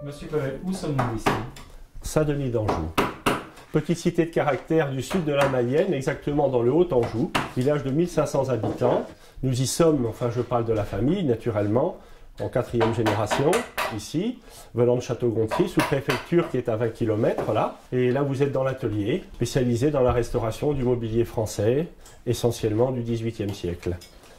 Monsieur Pavel, où sommes-nous ici? Saint-Denis d'Anjou. Petite cité de caractère du sud de la Mayenne, exactement dans le Haut-Anjou, village de 1500 habitants. Nous y sommes, enfin je parle de la famille naturellement, en 4e génération, ici, venant de Château-Gontier, sous-préfecture qui est à 20 km là. Et là vous êtes dans l'atelier, spécialisé dans la restauration du mobilier français, essentiellement du XVIIIe siècle.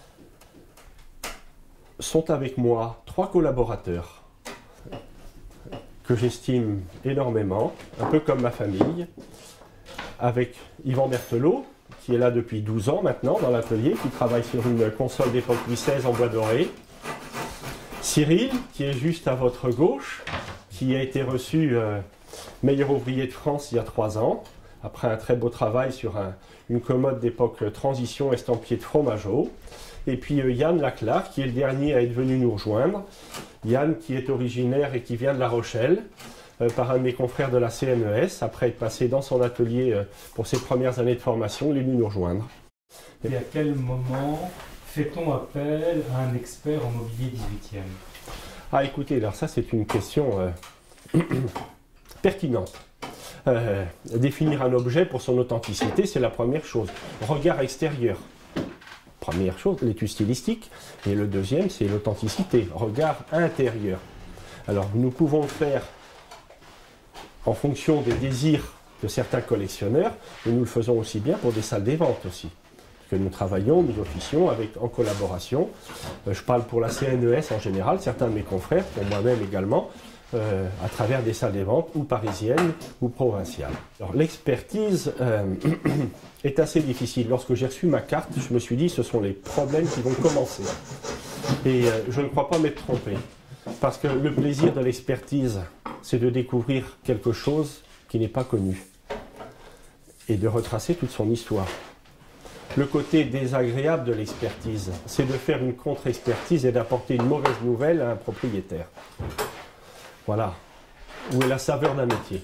Sont avec moi 3 collaborateurs que j'estime énormément, un peu comme ma famille, avec Yvan Berthelot, qui est là depuis 12 ans maintenant dans l'atelier, qui travaille sur une console d'époque Louis XVI en bois doré. Cyril, qui est juste à votre gauche, qui a été reçu meilleur ouvrier de France il y a 3 ans, après un très beau travail sur une commode d'époque transition estampillée de Fromageau. Et puis Yann Laclar, qui est le dernier à être venu nous rejoindre. Yann, qui est originaire et qui vient de La Rochelle, par un de mes confrères de la CNES, après être passé dans son atelier pour ses premières années de formation, il est venu nous rejoindre. Et à quel moment fait-on appel à un expert en mobilier 18e? Ah écoutez, alors ça c'est une question pertinente. Définir un objet pour son authenticité, c'est la première chose. Regard extérieur. Première chose, l'étude stylistique. Et le deuxième, c'est l'authenticité, regard intérieur. Alors, nous pouvons le faire en fonction des désirs de certains collectionneurs, mais nous le faisons aussi bien pour des salles des ventes aussi. Parce que nous travaillons, nous officions en collaboration. Je parle pour la CNES en général, certains de mes confrères, pour moi-même également, à travers des salles des ventes, ou parisiennes, ou provinciales. Alors, l'expertise est assez difficile. Lorsque j'ai reçu ma carte, je me suis dit, ce sont les problèmes qui vont commencer. Et je ne crois pas m'être trompé. Parce que le plaisir de l'expertise, c'est de découvrir quelque chose qui n'est pas connu. Et de retracer toute son histoire. Le côté désagréable de l'expertise, c'est de faire une contre-expertise et d'apporter une mauvaise nouvelle à un propriétaire. Voilà, où est la saveur d'un métier.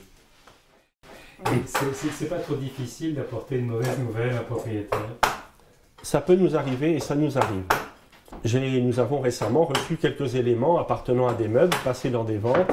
C'est pas trop difficile d'apporter une mauvaise nouvelle à un propriétaire? Ça peut nous arriver et ça nous arrive. Nous avons récemment reçu quelques éléments appartenant à des meubles passés dans des ventes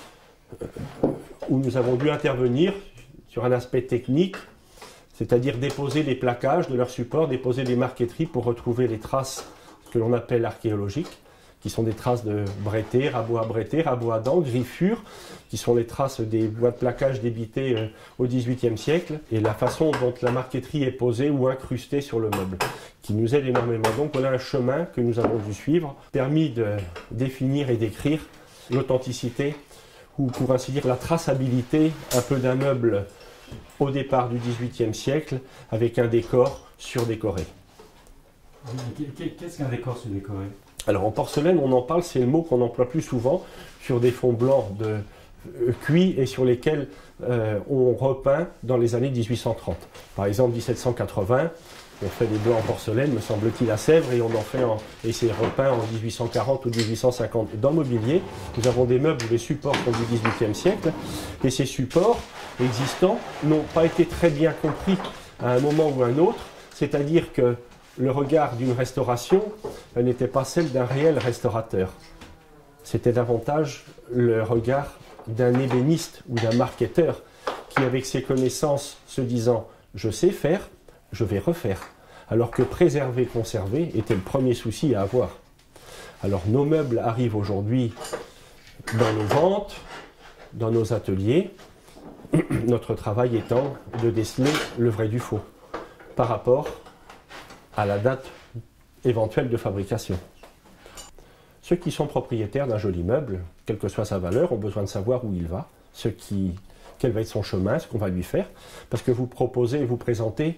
où nous avons dû intervenir sur un aspect technique, c'est-à-dire déposer les plaquages de leur support, déposer des marqueteries pour retrouver les traces que l'on appelle archéologiques, qui sont des traces de brettés, rabots à dents, griffures, qui sont les traces des bois de plaquage débités au XVIIIe siècle, et la façon dont la marqueterie est posée ou incrustée sur le meuble, qui nous aide énormément. Donc voilà un chemin que nous avons dû suivre, permis de définir et d'écrire l'authenticité, ou pour ainsi dire la traçabilité un peu d'un meuble au départ du XVIIIe siècle, avec un décor surdécoré. Qu'est-ce qu'un décor surdécoré? Alors en porcelaine, on en parle, c'est le mot qu'on emploie plus souvent sur des fonds blancs de cuits et sur lesquels on repeint dans les années 1830. Par exemple 1780, on fait des blancs en porcelaine, me semble-t-il, à Sèvres, et on en fait et c'est repeint en 1840 ou 1850. Dans le mobilier, nous avons des meubles où les supports sont du XVIIIe siècle, et ces supports existants n'ont pas été très bien compris à un moment ou à un autre, c'est-à-dire que le regard d'une restauration n'était pas celle d'un réel restaurateur. C'était davantage le regard d'un ébéniste ou d'un marketeur qui, avec ses connaissances, se disant « je sais faire, je vais refaire ». Alors que préserver, conserver était le premier souci à avoir. Alors nos meubles arrivent aujourd'hui dans nos ventes, dans nos ateliers, notre travail étant de déceler le vrai du faux par rapport à la date éventuelle de fabrication. Ceux qui sont propriétaires d'un joli meuble, quelle que soit sa valeur, ont besoin de savoir où il va, quel va être son chemin, ce qu'on va lui faire, parce que vous proposez et vous présentez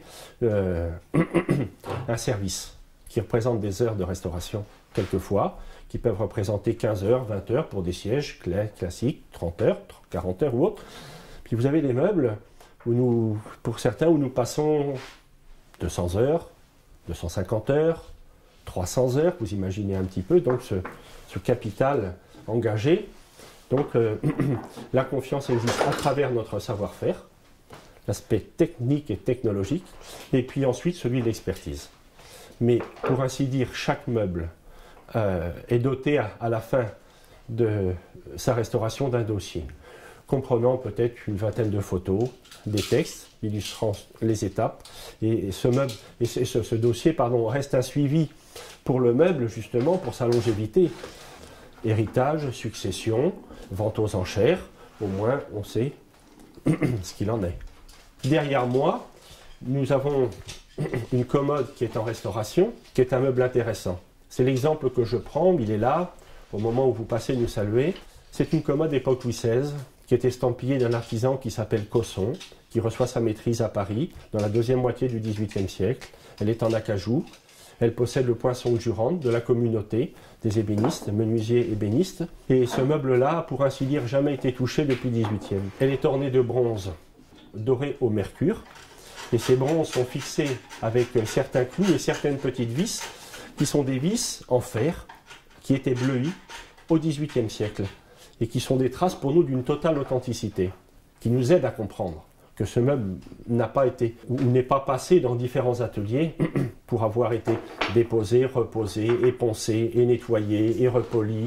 un service qui représente des heures de restauration, quelquefois, qui peuvent représenter 15 heures, 20 heures pour des sièges classiques, 30 heures, 40 heures ou autres. Puis vous avez des meubles, pour certains, où nous passons 200 heures, 250 heures, 300 heures, vous imaginez un petit peu, donc ce capital engagé. Donc la confiance existe à travers notre savoir-faire, l'aspect technique et technologique, et puis ensuite celui de l'expertise. Mais pour ainsi dire, chaque meuble est doté à la fin de sa restauration d'un dossier, comprenant peut-être une vingtaine de photos, des textes illustrant les étapes. Et ce dossier reste un suivi pour le meuble, justement, pour sa longévité. Héritage, succession, vente aux enchères, au moins on sait ce qu'il en est. Derrière moi, nous avons une commode qui est en restauration, qui est un meuble intéressant. C'est l'exemple que je prends, il est là, au moment où vous passez nous saluer. C'est une commode époque Louis XVI, qui est estampillée d'un artisan qui s'appelle Cosson, qui reçoit sa maîtrise à Paris, dans la deuxième moitié du XVIIIe siècle. Elle est en acajou. Elle possède le poinçon de Jurande de la communauté des ébénistes, menuisiers ébénistes. Et ce meuble-là, pour ainsi dire, jamais été touché depuis le XVIIIe. Elle est ornée de bronze doré au mercure. Et ces bronzes sont fixés avec certains clous et certaines petites vis, qui sont des vis en fer, qui étaient bleuies au XVIIIe siècle. Et qui sont des traces pour nous d'une totale authenticité, qui nous aident à comprendre que ce meuble n'a pas été ou n'est pas passé dans différents ateliers pour avoir été déposé, reposé, époncé, et nettoyé, et repoli.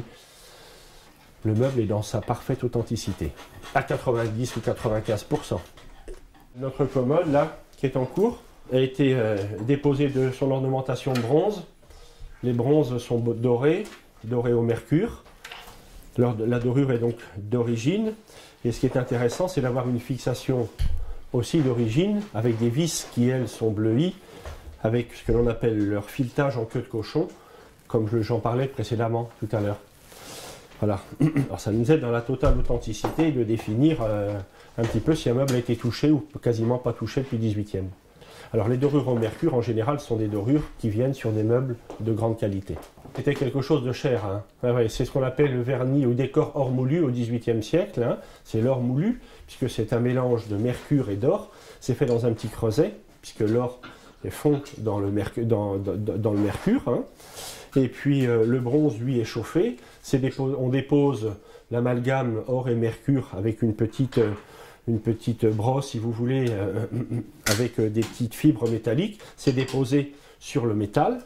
Le meuble est dans sa parfaite authenticité, à 90 ou 95%. Notre commode, là, qui est en cours, a été déposée de son ornementation bronze. Les bronzes sont dorés au mercure. La dorure est donc d'origine. Et ce qui est intéressant, c'est d'avoir une fixation aussi d'origine, avec des vis qui, elles, sont bleuies, avec ce que l'on appelle leur filetage en queue de cochon, comme j'en parlais précédemment tout à l'heure. Voilà. Alors ça nous aide dans la totale authenticité de définir un petit peu si un meuble a été touché ou quasiment pas touché depuis le XVIIIe. Alors les dorures au mercure, en général, sont des dorures qui viennent sur des meubles de grande qualité. C'était quelque chose de cher. Hein. Ah ouais, c'est ce qu'on appelle le vernis ou décor or moulu au XVIIIe siècle. Hein. C'est l'or moulu, puisque c'est un mélange de mercure et d'or. C'est fait dans un petit creuset, puisque l'or fond dans le mercure. Hein. Et puis le bronze, lui, est chauffé. On dépose l'amalgame or et mercure avec une petite brosse, si vous voulez, avec des petites fibres métalliques. C'est déposé sur le métal,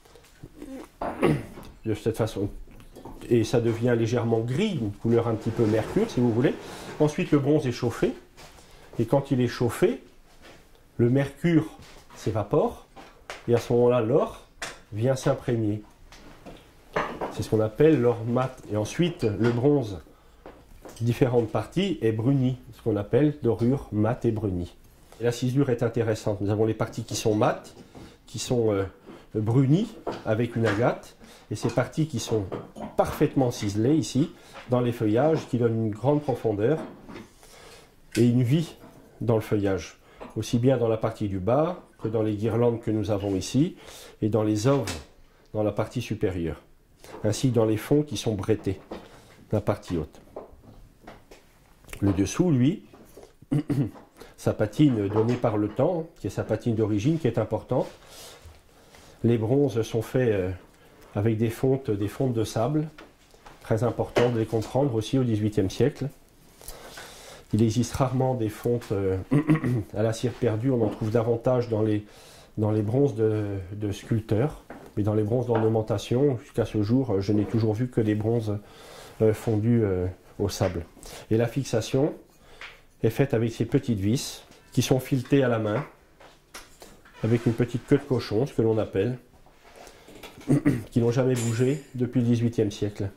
de cette façon, et ça devient légèrement gris, une couleur un petit peu mercure, si vous voulez. Ensuite, le bronze est chauffé, et quand il est chauffé, le mercure s'évapore, et à ce moment-là, l'or vient s'imprégner. C'est ce qu'on appelle l'or mat. Et ensuite, le bronze, différentes parties, est bruni, ce qu'on appelle dorure mat et bruni. Et la ciselure est intéressante. Nous avons les parties qui sont mates, qui sont brunies avec une agate, et ces parties qui sont parfaitement ciselées ici, dans les feuillages, qui donnent une grande profondeur et une vie dans le feuillage, aussi bien dans la partie du bas que dans les guirlandes que nous avons ici, et dans les œuvres dans la partie supérieure, ainsi que dans les fonds qui sont brettés, la partie haute. Le dessous, lui, sa patine donnée par le temps, qui est sa patine d'origine, qui est importante. Les bronzes sont faits avec des fontes de sable, très important de les comprendre aussi au XVIIIe siècle. Il existe rarement des fontes à la cire perdue, on en trouve davantage dans les bronzes de sculpteurs, mais dans les bronzes d'ornementation, jusqu'à ce jour, je n'ai toujours vu que des bronzes fondus au sable. Et la fixation est faite avec ces petites vis qui sont filetées à la main, avec une petite queue de cochon, ce que l'on appelle, qui n'ont jamais bougé depuis le XVIIIe siècle.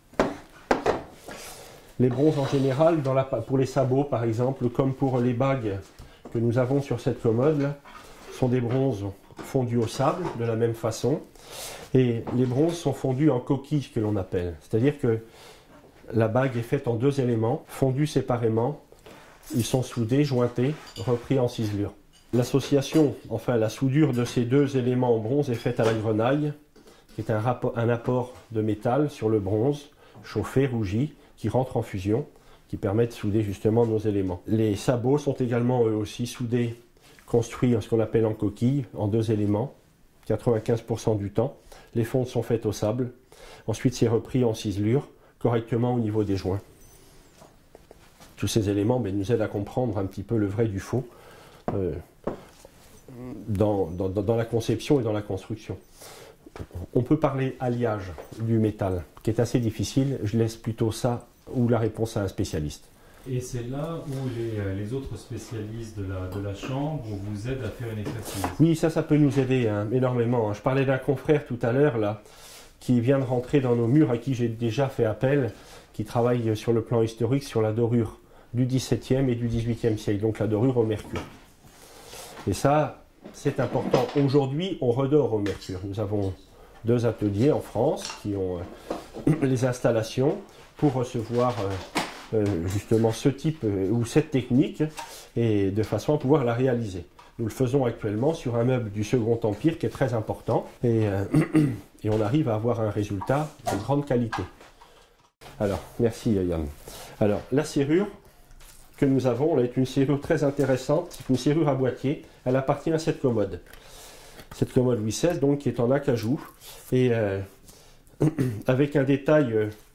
Les bronzes en général, pour les sabots par exemple, comme pour les bagues que nous avons sur cette commode, sont des bronzes fondus au sable de la même façon. Et les bronzes sont fondus en coquille, ce que l'on appelle. C'est-à-dire que la bague est faite en deux éléments, fondus séparément. Ils sont soudés, jointés, repris en ciselure. L'association, enfin la soudure de ces deux éléments en bronze est faite à la grenaille, qui est un apport de métal sur le bronze, chauffé, rougi, qui rentre en fusion, qui permet de souder justement nos éléments. Les sabots sont également eux aussi soudés, construits ce qu'on appelle en coquille, en deux éléments, 95% du temps. Les fontes sont faites au sable. Ensuite, c'est repris en ciselure, correctement au niveau des joints. Tous ces éléments nous aident à comprendre un petit peu le vrai du faux dans la conception et dans la construction. On peut parler alliage du métal, qui est assez difficile. Je laisse plutôt ça ou la réponse à un spécialiste. Et c'est là où les autres spécialistes de la chambre vous aident à faire une éclaircie. Oui, ça peut nous aider énormément. Je parlais d'un confrère tout à l'heure, là, qui vient de rentrer dans nos murs, à qui j'ai déjà fait appel, qui travaille sur le plan historique sur la dorure du XVIIe et du XVIIIe siècle, donc la dorure au mercure. Et ça, c'est important. Aujourd'hui, on redore au mercure. Nous avons 2 ateliers en France qui ont les installations pour recevoir justement ce type ou cette technique et de façon à pouvoir la réaliser. Nous le faisons actuellement sur un meuble du Second Empire qui est très important et on arrive à avoir un résultat de grande qualité. Alors, merci Yann. Alors, la serrure que nous avons, elle est une serrure très intéressante, c'est une serrure à boîtier, elle appartient à cette commode. Cette commode Louis XVI, donc, qui est en acajou et avec un détail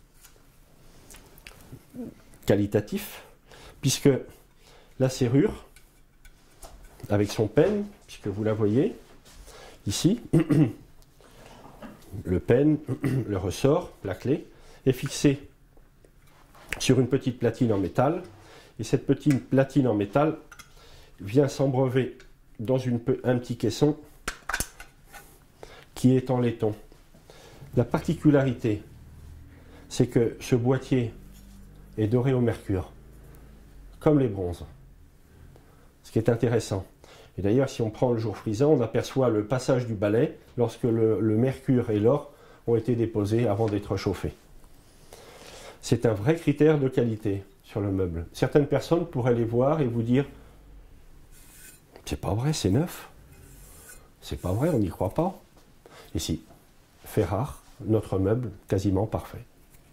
qualitatif, puisque la serrure, avec son peigne, puisque vous la voyez ici, le peigne, le ressort, la clé, est fixée sur une petite platine en métal, et cette petite platine en métal vient s'embreuver dans un petit caisson qui est en laiton. La particularité, c'est que ce boîtier est doré au mercure, comme les bronzes. Ce qui est intéressant. Et d'ailleurs, si on prend le jour frisant, on aperçoit le passage du balai lorsque le mercure et l'or ont été déposés avant d'être chauffés. C'est un vrai critère de qualité sur le meuble. Certaines personnes pourraient les voir et vous dire « c'est pas vrai, c'est neuf. C'est pas vrai, on n'y croit pas. » Ici, fait rare, notre meuble quasiment parfait.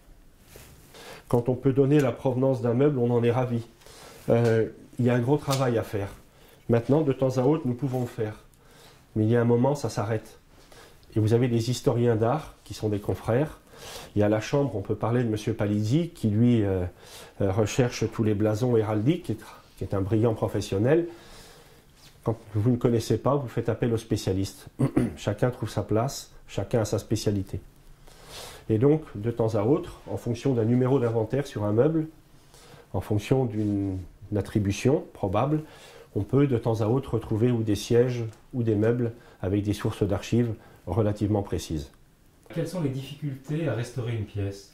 Quand on peut donner la provenance d'un meuble, on en est ravi. Il y a un gros travail à faire. Maintenant, de temps à autre, nous pouvons le faire. Mais il y a un moment, ça s'arrête. Et vous avez des historiens d'art qui sont des confrères. Il y a la chambre, on peut parler de M. Palizzi, qui lui recherche tous les blasons héraldiques, qui est un brillant professionnel. Quand vous ne connaissez pas, vous faites appel aux spécialistes. Chacun trouve sa place, chacun a sa spécialité. Et donc, de temps à autre, en fonction d'un numéro d'inventaire sur un meuble, en fonction d'une attribution probable, on peut de temps à autre retrouver ou des sièges ou des meubles avec des sources d'archives relativement précises. Quelles sont les difficultés à restaurer une pièce?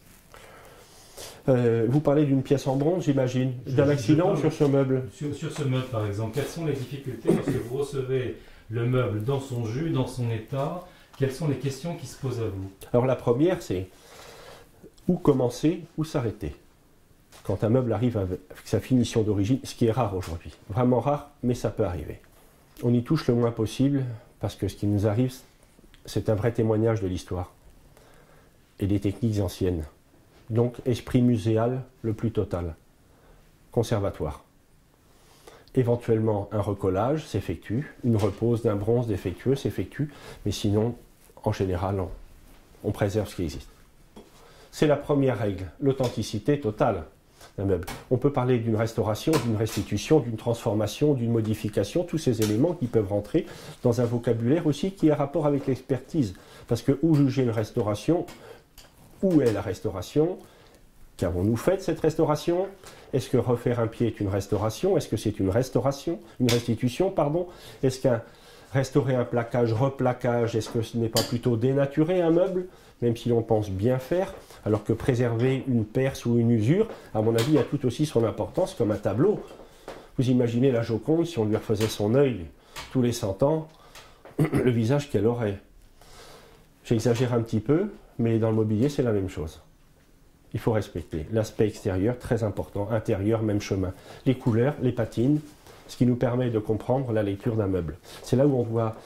Vous parlez d'une pièce en bronze, j'imagine, d'un accident sur ce meuble? Sur ce meuble, par exemple, quelles sont les difficultés lorsque vous recevez le meuble dans son jus, dans son état? Quelles sont les questions qui se posent à vous? Alors la première, c'est où commencer, où s'arrêter quand un meuble arrive avec sa finition d'origine, ce qui est rare aujourd'hui. Vraiment rare, mais ça peut arriver. On y touche le moins possible, parce que ce qui nous arrive, c'est un vrai témoignage de l'histoire et des techniques anciennes. Donc, esprit muséal le plus total. Conservatoire. Éventuellement, un recollage s'effectue, une repose d'un bronze défectueux s'effectue, mais sinon, en général, on préserve ce qui existe. C'est la première règle, l'authenticité totale d'un meuble. On peut parler d'une restauration, d'une restitution, d'une transformation, d'une modification, tous ces éléments qui peuvent rentrer dans un vocabulaire aussi qui a rapport avec l'expertise. Parce que où juger une restauration? Où est la restauration? Qu'avons-nous fait de cette restauration? Est-ce que refaire un pied est une restauration? Est-ce que c'est une restauration? Une restitution, pardon? Est-ce qu'un restaurer un plaquage, replaquage, est-ce que ce n'est pas plutôt dénaturer un meuble, même si l'on pense bien faire, alors que préserver une perce ou une usure, à mon avis, a tout aussi son importance comme un tableau. Vous imaginez la Joconde, si on lui refaisait son œil tous les 100 ans, le visage qu'elle aurait. J'exagère un petit peu, mais dans le mobilier, c'est la même chose. Il faut respecter l'aspect extérieur, très important, intérieur, même chemin. Les couleurs, les patines, ce qui nous permet de comprendre la lecture d'un meuble. C'est là où on doit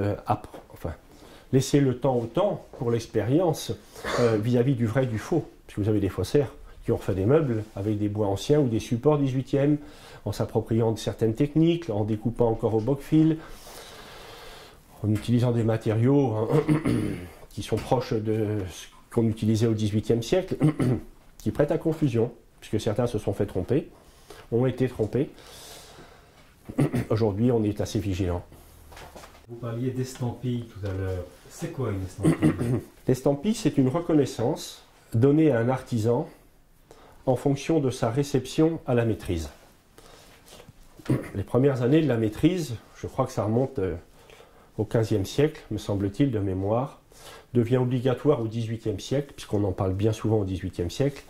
laisser le temps au temps pour l'expérience vis-à-vis du vrai et du faux. Puisque vous avez des faussaires qui ont refait des meubles avec des bois anciens ou des supports 18e, en s'appropriant de certaines techniques, en découpant encore au boc-fil, en utilisant des matériaux qui sont proches de ce qu'on utilisait au XVIIIe siècle, qui prêtent à confusion, puisque certains se sont fait tromper, ont été trompés. Aujourd'hui, on est assez vigilant. Vous parliez d'estampille tout à l'heure. C'est quoi une estampille? L'estampille, c'est une reconnaissance donnée à un artisan en fonction de sa réception à la maîtrise. Les premières années de la maîtrise, je crois que ça remonte au XVe siècle, me semble-t-il, de mémoire, devient obligatoire au XVIIIe siècle, puisqu'on en parle bien souvent au XVIIIe siècle,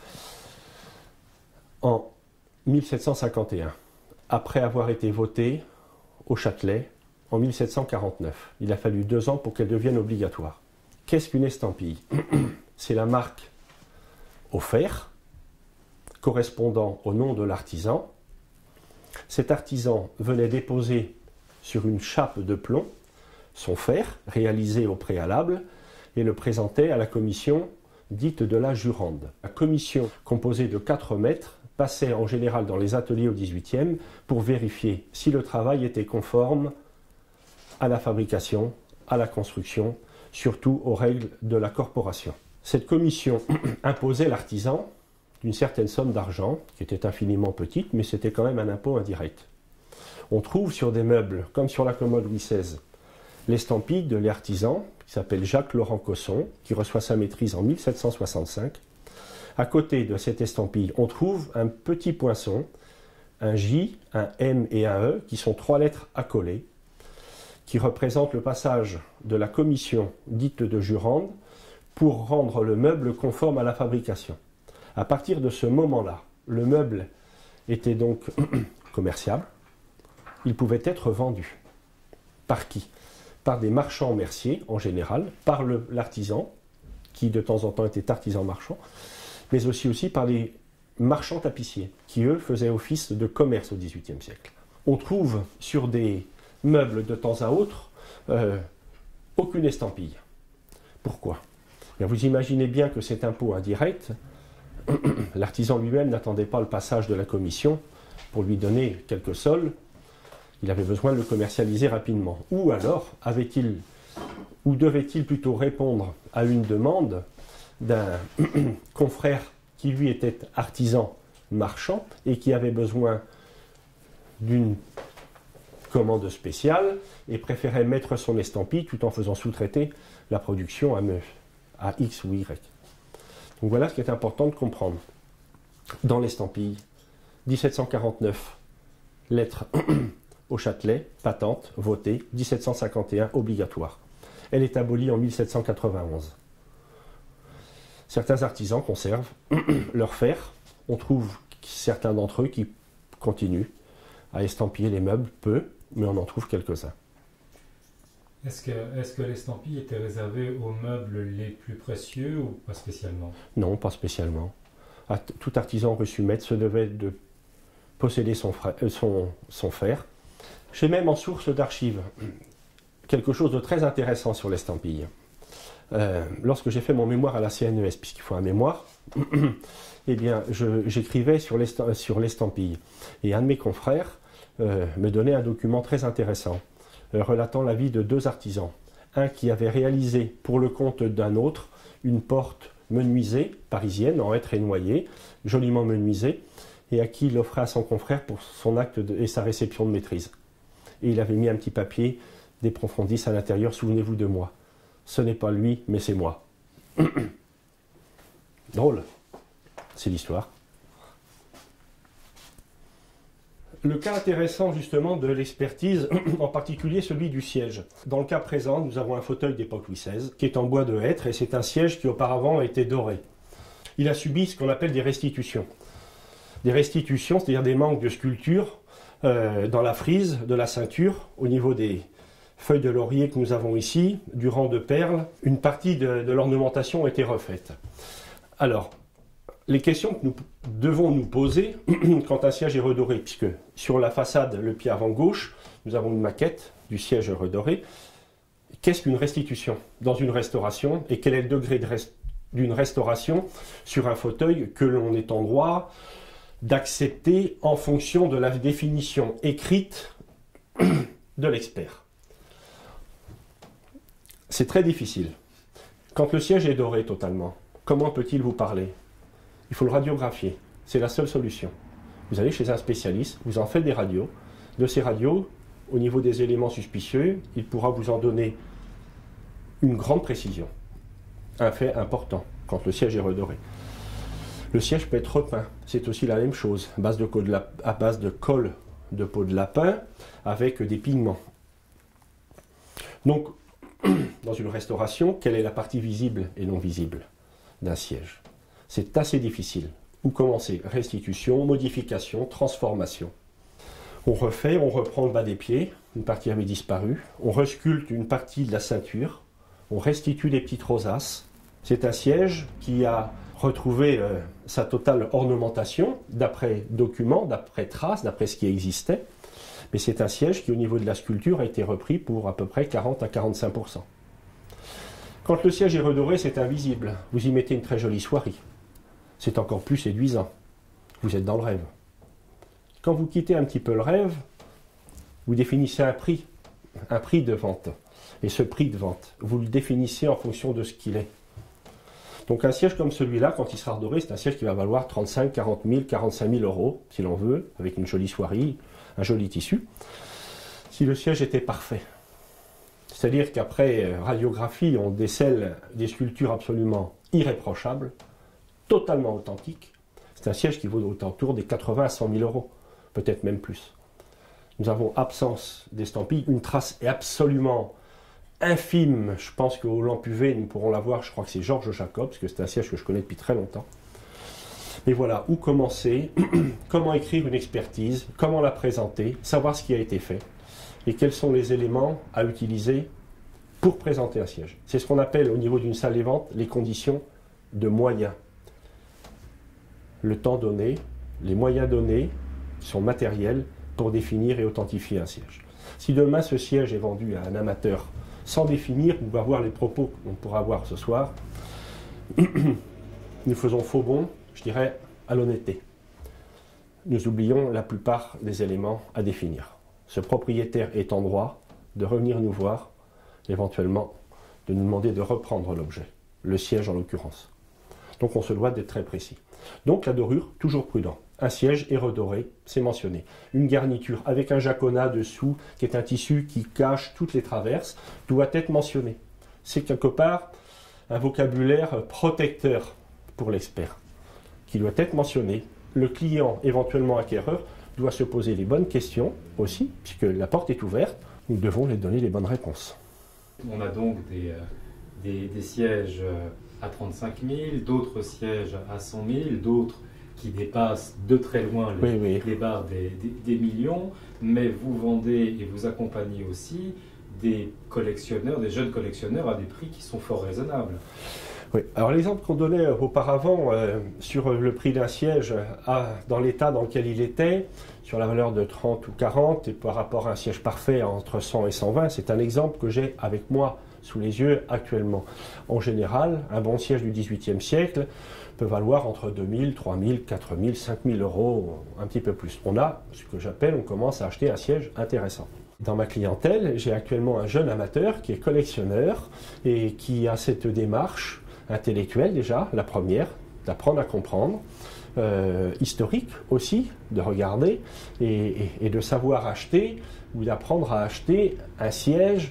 en 1751, après avoir été votée au Châtelet en 1749. Il a fallu 2 ans pour qu'elle devienne obligatoire. Qu'est-ce qu'une estampille? C'est la marque au fer, correspondant au nom de l'artisan. Cet artisan venait déposer sur une chape de plomb son fer, réalisé au préalable, et le présentait à la commission dite de la jurande. La commission, composée de 4 maîtres, passait en général dans les ateliers au XVIIIe pour vérifier si le travail était conforme à la fabrication, à la construction, surtout aux règles de la corporation. Cette commission imposait à l'artisan d'une certaine somme d'argent, qui était infiniment petite, mais c'était quand même un impôt indirect. On trouve sur des meubles, comme sur la commode Louis XVI, l'estampille de l'artisan, qui s'appelle Jacques-Laurent Cosson, qui reçoit sa maîtrise en 1765. À côté de cette estampille, on trouve un petit poinçon, un J, un M et un E, qui sont 3 lettres accolées, qui représentent le passage de la commission dite de jurande pour rendre le meuble conforme à la fabrication. À partir de ce moment-là, le meuble était donc commerciable. Il pouvait être vendu. Par qui? Par des marchands merciers, en général, par l'artisan, qui de temps en temps était artisan marchand, mais aussi par les marchands tapissiers, qui eux faisaient office de commerce au XVIIIe siècle. On trouve sur des meubles de temps à autre aucune estampille. Pourquoi? Bien, vous imaginez bien que cet impôt indirect, l'artisan lui-même n'attendait pas le passage de la commission pour lui donner quelques sols. Il avait besoin de le commercialiser rapidement. Ou alors, devait-il plutôt répondre à une demande d'un confrère qui lui était artisan marchand et qui avait besoin d'une commande spéciale et préférait mettre son estampille tout en faisant sous-traiter la production à X ou Y. Donc voilà ce qui est important de comprendre. Dans l'estampille, 1749, lettre au Châtelet, patente, votée, 1751, obligatoire. Elle est abolie en 1791. Certains artisans conservent leur fer. On trouve certains d'entre eux qui continuent à estampiller les meubles, peu, mais on en trouve quelques-uns. Est-ce que l'estampille était réservée aux meubles les plus précieux ou pas spécialement? Non, pas spécialement. Tout artisan reçu maître se devait de posséder son fer. J'ai même en source d'archives quelque chose de très intéressant sur l'estampille. Lorsque j'ai fait mon mémoire à la CNES, puisqu'il faut un mémoire, eh bien, j'écrivais sur l'estampille. Et un de mes confrères me donnait un document très intéressant, relatant la vie de 2 artisans. Un qui avait réalisé pour le compte d'un autre une porte menuisée, parisienne, en hêtre et noyer, joliment menuisée, et à qui il offrait à son confrère pour son acte et sa réception de maîtrise. Et il avait mis un petit papier des profondis à l'intérieur, souvenez-vous de moi. Ce n'est pas lui, mais c'est moi. Drôle, c'est l'histoire. Le cas intéressant justement de l'expertise, en particulier celui du siège. Dans le cas présent, nous avons un fauteuil d'époque Louis XVI, qui est en bois de hêtre, et c'est un siège qui auparavant a été doré. Il a subi ce qu'on appelle des restitutions. Des restitutions, c'est-à-dire des manques de sculpture dans la frise de la ceinture, au niveau des feuilles de laurier que nous avons ici, du rang de perles. Une partie de l'ornementation a été refaite. Alors, les questions que nous devons nous poser quand un siège est redoré, puisque sur la façade, le pied avant gauche, nous avons une maquette du siège redoré. Qu'est-ce qu'une restitution dans une restauration et quel est le degré d'une restauration sur un fauteuil que l'on est en droit d'accepter en fonction de la définition écrite de l'expert? C'est très difficile. Quand le siège est doré totalement, comment peut-il vous parler? Il faut le radiographier. C'est la seule solution. Vous allez chez un spécialiste, vous en faites des radios. De ces radios, au niveau des éléments suspicieux, il pourra vous en donner une grande précision. Un fait important, quand le siège est redoré. Le siège peut être repeint, c'est aussi la même chose, à base de colle de peau de lapin avec des pigments. Donc, dans une restauration, quelle est la partie visible et non visible d'un siège? C'est assez difficile. Où commencer? Restitution, modification, transformation. On refait, on reprend le bas des pieds, une partie avait disparu, on resculpte une partie de la ceinture, on restitue les petites rosaces. C'est un siège qui a retrouvé sa totale ornementation, d'après documents, d'après traces, d'après ce qui existait. Mais c'est un siège qui, au niveau de la sculpture, a été repris pour à peu près 40 à 45%. Quand le siège est redoré, c'est invisible. Vous y mettez une très jolie soierie. C'est encore plus séduisant. Vous êtes dans le rêve. Quand vous quittez un petit peu le rêve, vous définissez un prix de vente. Et ce prix de vente, vous le définissez en fonction de ce qu'il est. Donc un siège comme celui-là, quand il sera redoré, c'est un siège qui va valoir 35, 40 000, 45 000 euros, si l'on veut, avec une jolie soierie, un joli tissu, si le siège était parfait. C'est-à-dire qu'après radiographie, on décèle des sculptures absolument irréprochables, totalement authentiques. C'est un siège qui vaut autour des 80 à 100 000 euros, peut-être même plus. Nous avons absence d'estampille, une trace est absolument infime. Je pense qu'au lampe UV, nous pourrons la voir, je crois que c'est Georges Jacob, parce que c'est un siège que je connais depuis très longtemps. Mais voilà, où commencer, comment écrire une expertise, comment la présenter, savoir ce qui a été fait, et quels sont les éléments à utiliser pour présenter un siège. C'est ce qu'on appelle au niveau d'une salle des ventes les conditions de moyens. Le temps donné, les moyens donnés sont matériels pour définir et authentifier un siège. Si demain ce siège est vendu à un amateur sans définir, on va voir les propos qu'on pourra voir ce soir, nous faisons faux bond, je dirais, à l'honnêteté. Nous oublions la plupart des éléments à définir. Ce propriétaire est en droit de revenir nous voir, éventuellement de nous demander de reprendre l'objet, le siège en l'occurrence. Donc on se doit d'être très précis. Donc la dorure, toujours prudent. Un siège est redoré, c'est mentionné. Une garniture avec un jaconat dessous, qui est un tissu qui cache toutes les traverses, doit être mentionné. C'est quelque part un vocabulaire protecteur pour l'expert, qui doit être mentionné. Le client, éventuellement acquéreur, doit se poser les bonnes questions aussi, puisque la porte est ouverte, nous devons lui donner les bonnes réponses. On a donc des sièges à 35 000, d'autres sièges à 100 000, d'autres qui dépassent de très loin les barres des millions, mais vous vendez et vous accompagnez aussi des collectionneurs, des jeunes collectionneurs à des prix qui sont fort raisonnables. Oui. Alors l'exemple qu'on donnait auparavant sur le prix d'un siège dans l'état dans lequel il était, sur la valeur de 30 ou 40, et par rapport à un siège parfait entre 100 et 120, c'est un exemple que j'ai avec moi sous les yeux actuellement. En général, un bon siège du XVIIIe siècle peut valoir entre 2 000, 3 000, 4 000, 5 000 euros, un petit peu plus. On a ce que j'appelle, on commence à acheter un siège intéressant. Dans ma clientèle, j'ai actuellement un jeune amateur qui est collectionneur et qui a cette démarche intellectuelle déjà, la première, d'apprendre à comprendre, historique aussi, de regarder et de savoir acheter ou d'apprendre à acheter un siège,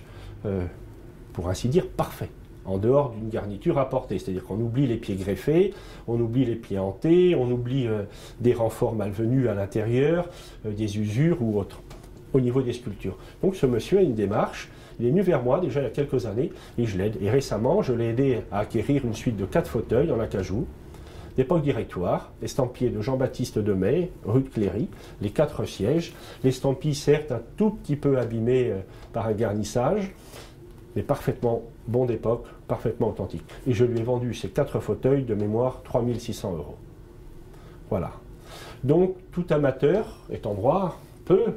pour ainsi dire, parfait, en dehors d'une garniture apportée. C'est-à-dire qu'on oublie les pieds greffés, on oublie les pieds hantés, on oublie des renforts malvenus à l'intérieur, des usures ou autres, au niveau des sculptures. Donc ce monsieur a une démarche. Il est venu vers moi déjà il y a quelques années et je l'aide. Et récemment, je l'ai aidé à acquérir une suite de 4 fauteuils en acajou, d'époque directoire, estampillés de Jean-Baptiste Demey, rue de Cléry, les 4 sièges, l'estampille certes un tout petit peu abîmé par un garnissage, mais parfaitement bon d'époque, parfaitement authentique. Et je lui ai vendu ces 4 fauteuils de mémoire 3 600 euros. Voilà. Donc tout amateur est en droit, peut,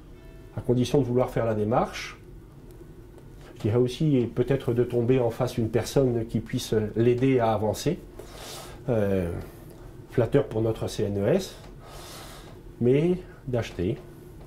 à condition de vouloir faire la démarche, je dirais aussi peut-être de tomber en face d'une personne qui puisse l'aider à avancer. Flatteur pour notre CNES, mais d'acheter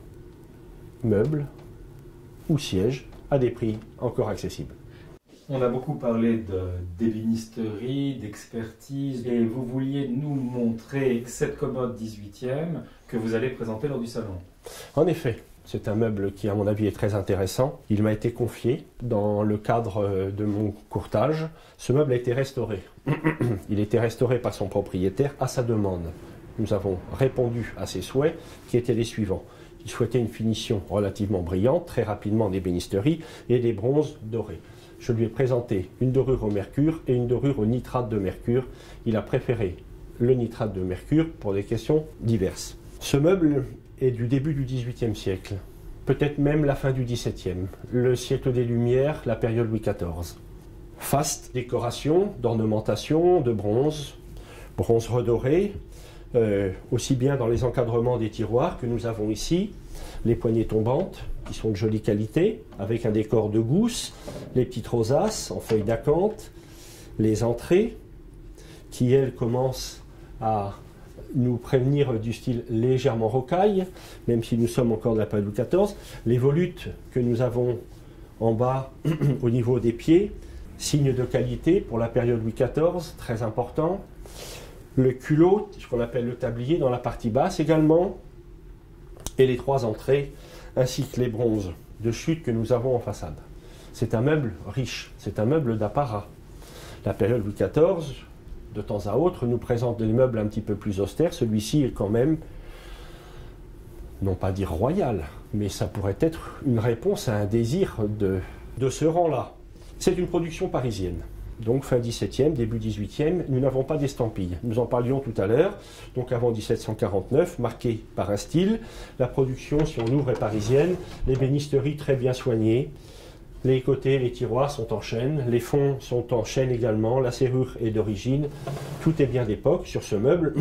meubles ou sièges à des prix encore accessibles. On a beaucoup parlé d'ébénisterie, d'expertise, et vous vouliez nous montrer cette commode 18e que vous allez présenter lors du salon. En effet, C'est un meuble qui, à mon avis, est très intéressant. Il m'a été confié dans le cadre de mon courtage. Ce meuble a été restauré. Il a été restauré par son propriétaire à sa demande. Nous avons répondu à ses souhaits qui étaient les suivants. Il souhaitait une finition relativement brillante, très rapidement des bénisteries et des bronzes dorés. Je lui ai présenté une dorure au mercure et une dorure au nitrate de mercure. Il a préféré le nitrate de mercure pour des questions diverses. Ce meuble est du début du XVIIIe siècle, peut-être même la fin du XVIIe, le siècle des Lumières, la période Louis XIV. Faste décoration, d'ornementation, de bronze, bronze redoré, aussi bien dans les encadrements des tiroirs que nous avons ici, les poignées tombantes qui sont de jolie qualité, avec un décor de gousse, les petites rosaces en feuilles d'acanthe, les entrées qui, elles, commencent à nous prévenir du style légèrement rocaille, même si nous sommes encore de la période Louis XIV, les volutes que nous avons en bas au niveau des pieds, signe de qualité pour la période Louis XIV, très important. Le culot, ce qu'on appelle le tablier, dans la partie basse également, et les trois entrées, ainsi que les bronzes de chute que nous avons en façade. C'est un meuble riche, c'est un meuble d'apparat. La période Louis XIV, de temps à autre, nous présente des meubles un petit peu plus austères. Celui-ci est quand même, non pas dire royal, mais ça pourrait être une réponse à un désir de ce rang-là. C'est une production parisienne. Donc fin 17e, début 18e, nous n'avons pas d'estampille. Nous en parlions tout à l'heure, donc avant 1749, marqué par un style. La production, si on ouvre, est parisienne. Les bénisteries très bien soignées. Les côtés, les tiroirs sont en chêne. Les fonds sont en chêne également. La serrure est d'origine. Tout est bien d'époque sur ce meuble.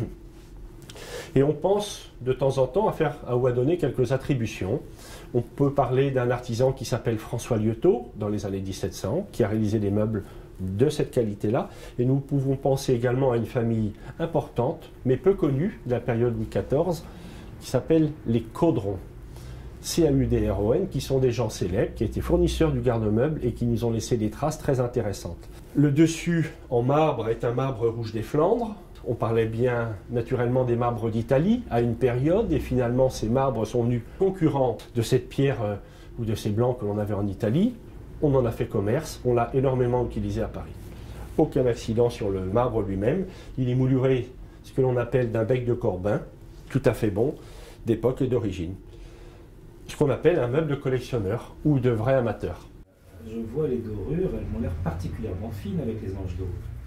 Et on pense de temps en temps à donner quelques attributions. On peut parler d'un artisan qui s'appelle François Lieuteau, dans les années 1700, qui a réalisé des meubles de cette qualité-là. Et nous pouvons penser également à une famille importante, mais peu connue, de la période Louis XIV, qui s'appelle les Caudron. C-A-U-D-R-O-N, qui sont des gens célèbres, qui étaient fournisseurs du garde-meuble et qui nous ont laissé des traces très intéressantes. Le dessus en marbre est un marbre rouge des Flandres. On parlait bien naturellement des marbres d'Italie à une période, et finalement ces marbres sont venus concurrents de cette pierre ou de ces blancs que l'on avait en Italie. On en a fait commerce, on l'a énormément utilisé à Paris. Aucun accident sur le marbre lui-même. Il est mouluré, ce que l'on appelle d'un bec de corbin, tout à fait bon, d'époque et d'origine. Ce qu'on appelle un meuble de collectionneur ou de vrai amateur. Je vois les dorures, elles m'ont l'air particulièrement fines avec les anges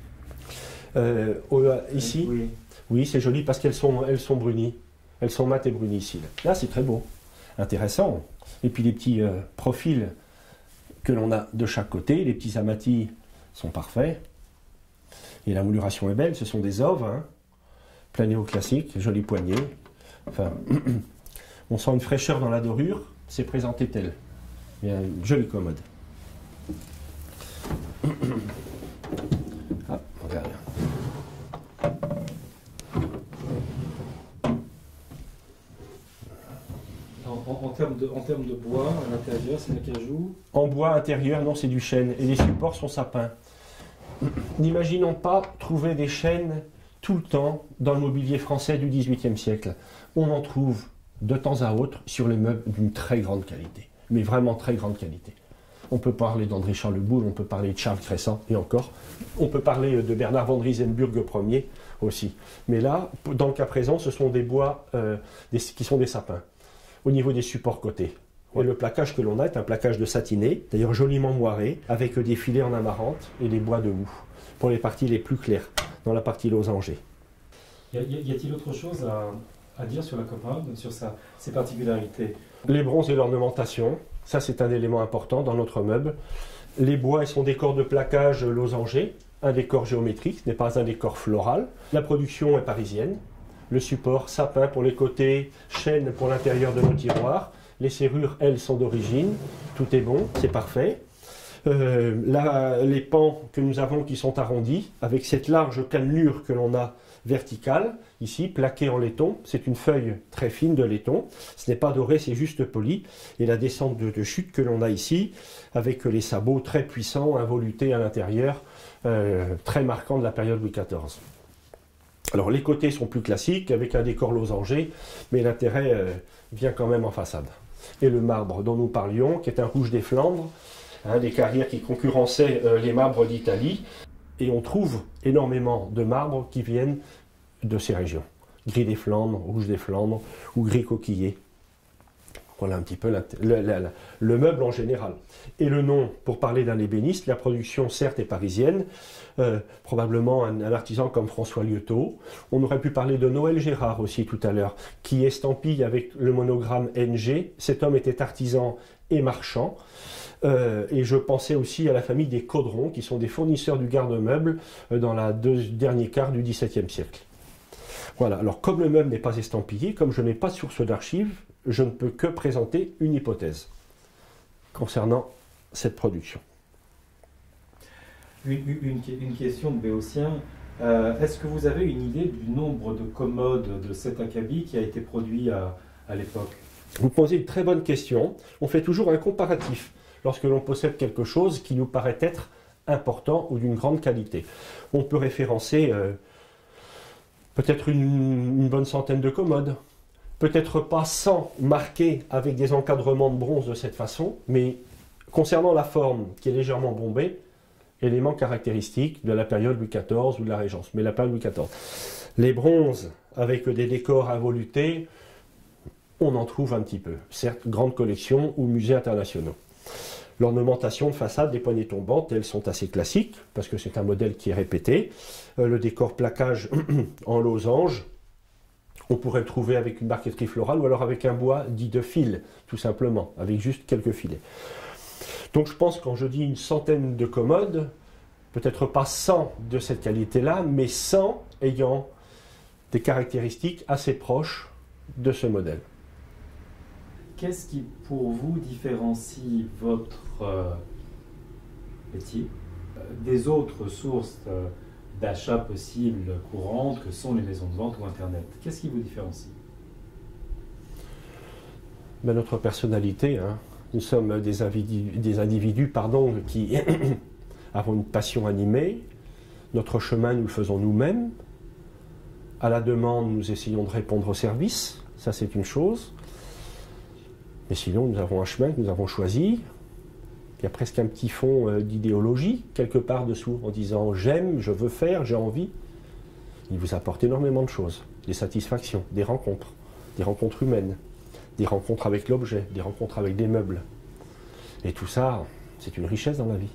d'eau. Ici, oui, oui, c'est joli parce qu'elles sont brunies. Elles sont mates et brunies ici. Là, c'est très beau, intéressant. Et puis les petits profils que l'on a de chaque côté, les petits amatis sont parfaits. Et la mouluration est belle, ce sont des oves, hein, plein néoclassique, joli poignet. Enfin, on sent une fraîcheur dans la dorure, c'est présenté tel. Il y a une jolie commode. Ah, regarde. En termes de bois, à l'intérieur, c'est l'acajou. En bois intérieur, non, c'est du chêne. Et les supports sont sapins. N'imaginons pas trouver des chênes tout le temps dans le mobilier français du XVIIIe siècle. On en trouve de temps à autre sur les meubles d'une très grande qualité. Mais vraiment très grande qualité. On peut parler d'André Charleboul, on peut parler de Charles Crescent, et encore. On peut parler de Bernard von Riesenburg Ier aussi. Mais là, dans le cas présent, ce sont des bois qui sont des sapins. Au niveau des supports côtés. Et le plaquage que l'on a est un plaquage de satiné, d'ailleurs joliment moiré, avec des filets en amarante et des bois de houx, pour les parties les plus claires, dans la partie losangée. Y a-t-il autre chose à dire sur la commode, sur ses particularités? Les bronzes et l'ornementation, ça c'est un élément important dans notre meuble. Les bois et son décor de plaquage losangé, un décor géométrique, ce n'est pas un décor floral. La production est parisienne. Le support, sapin pour les côtés, chêne pour l'intérieur de nos tiroirs. Les serrures, elles, sont d'origine. Tout est bon, c'est parfait. Là, les pans que nous avons qui sont arrondis, avec cette large cannelure que l'on a verticale, ici, plaquée en laiton. C'est une feuille très fine de laiton. Ce n'est pas doré, c'est juste poli. Et la descente de chute que l'on a ici, avec les sabots très puissants, involutés à l'intérieur, très marquants de la période Louis XIV. Alors les côtés sont plus classiques, avec un décor losangé, mais l'intérêt vient quand même en façade. et le marbre dont nous parlions, qui est un rouge des Flandres, des carrières qui concurrençaient les marbres d'Italie. Et on trouve énormément de marbres qui viennent de ces régions. Gris des Flandres, rouge des Flandres ou gris coquillé. Voilà un petit peu le meuble en général. Et le nom, pour parler d'un ébéniste, la production certes est parisienne, probablement un artisan comme François Lieuteau. On aurait pu parler de Noël Gérard aussi tout à l'heure, qui estampille avec le monogramme NG. Cet homme était artisan et marchand. Et je pensais aussi à la famille des Caudron, qui sont des fournisseurs du garde-meubles dans la dernier quart du XVIIe siècle. Voilà, alors comme le meuble n'est pas estampillé, comme je n'ai pas de source d'archives, je ne peux que présenter une hypothèse concernant cette production. Une question de Béotien. Est-ce que vous avez une idée du nombre de commodes de cet acabit qui a été produit à l'époque? Vous posez une très bonne question. On fait toujours un comparatif lorsque l'on possède quelque chose qui nous paraît être important ou d'une grande qualité. On peut référencer peut-être une bonne centaine de commodes. Peut-être pas 100 marqués avec des encadrements de bronze de cette façon, mais concernant la forme qui est légèrement bombée, élément caractéristique de la période Louis XIV ou de la Régence, mais la période Louis XIV. Les bronzes avec des décors involutés, on en trouve un petit peu. Certes, grande collection ou musées internationaux. L'ornementation de façade des poignées tombantes, elles sont assez classiques, parce que c'est un modèle qui est répété. Le décor plaquage en losange, on pourrait le trouver avec une marqueterie florale ou alors avec un bois dit de fil, tout simplement, avec juste quelques filets. Donc je pense, quand je dis une centaine de commodes, peut-être pas 100 de cette qualité-là, mais 100 ayant des caractéristiques assez proches de ce modèle. Qu'est-ce qui, pour vous, différencie votre métier des autres sources d'achat possibles courantes que sont les maisons de vente ou Internet? Qu'est-ce qui vous différencie? Ben, notre personnalité, hein. Nous sommes des individus qui avons une passion animée. Notre chemin, nous le faisons nous-mêmes. À la demande, nous essayons de répondre au service. Ça, c'est une chose. Mais sinon, nous avons un chemin que nous avons choisi. Il y a presque un petit fond d'idéologie, quelque part dessous, en disant « j'aime, je veux faire, j'ai envie ». Il vous apporte énormément de choses, des satisfactions, des rencontres humaines, des rencontres avec l'objet, des rencontres avec des meubles. Et tout ça, c'est une richesse dans la vie.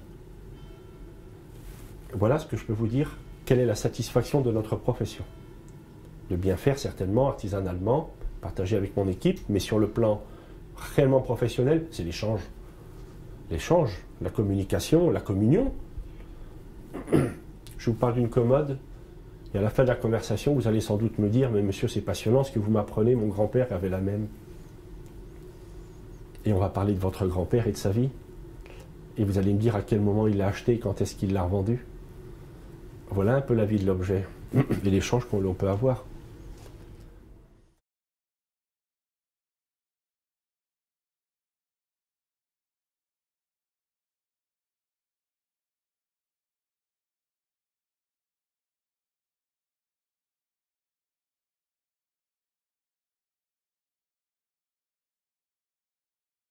Voilà ce que je peux vous dire. Quelle est la satisfaction de notre profession? De bien faire, certainement, artisanalement, partager avec mon équipe, mais sur le plan réellement professionnel, c'est l'échange. L'échange, la communication, la communion. Je vous parle d'une commode, et à la fin de la conversation, vous allez sans doute me dire « Mais monsieur, c'est passionnant ce que vous m'apprenez, mon grand-père avait la même. » Et on va parler de votre grand-père et de sa vie. Et vous allez me dire à quel moment il l'a acheté, quand est-ce qu'il l'a revendu. Voilà un peu la vie de l'objet et l'échange qu'on peut avoir.